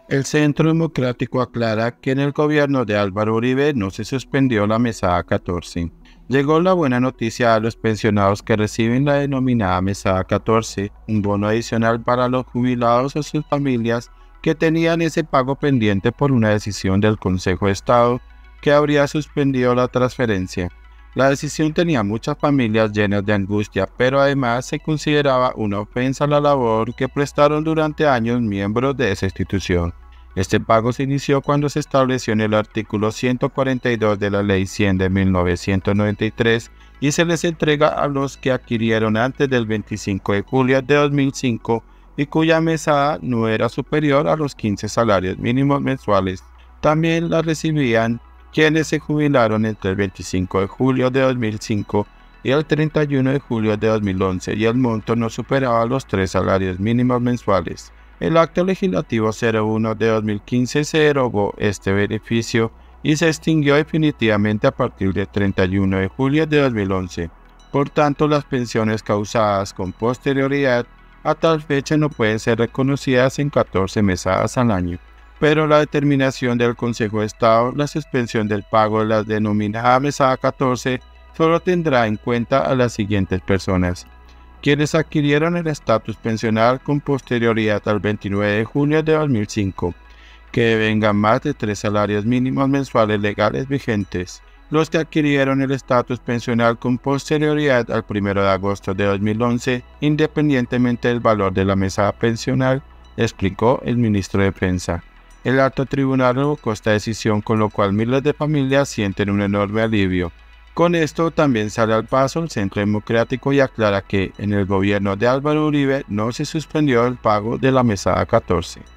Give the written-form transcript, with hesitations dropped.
El Centro Democrático aclara que en el gobierno de Álvaro Uribe no se suspendió la mesada 14. Llegó la buena noticia a los pensionados que reciben la denominada mesada 14, un bono adicional para los jubilados o sus familias que tenían ese pago pendiente por una decisión del Consejo de Estado que habría suspendido la transferencia. La decisión tenía muchas familias llenas de angustia, pero además se consideraba una ofensa a la labor que prestaron durante años miembros de esa institución. Este pago se inició cuando se estableció en el artículo 142 de la Ley 100 de 1993 y se les entrega a los que adquirieron antes del 25 de julio de 2005 y cuya mesada no era superior a los 15 salarios mínimos mensuales. También la recibían quienes se jubilaron entre el 25 de julio de 2005 y el 31 de julio de 2011 y el monto no superaba los 3 salarios mínimos mensuales. El Acto Legislativo 01 de 2015 se derogó este beneficio y se extinguió definitivamente a partir del 31 de julio de 2011. Por tanto, las pensiones causadas con posterioridad a tal fecha no pueden ser reconocidas en 14 mesadas al año. Pero la determinación del Consejo de Estado, la suspensión del pago de la denominada mesada 14, solo tendrá en cuenta a las siguientes personas: quienes adquirieron el estatus pensional con posterioridad al 29 de junio de 2005, que devengan más de 3 salarios mínimos mensuales legales vigentes; los que adquirieron el estatus pensional con posterioridad al 1 de agosto de 2011, independientemente del valor de la mesada pensional, explicó el ministro de Defensa. El alto tribunal revocó esta decisión, con lo cual miles de familias sienten un enorme alivio. Con esto también sale al paso el Centro Democrático y aclara que en el gobierno de Álvaro Uribe no se suspendió el pago de la mesada 14.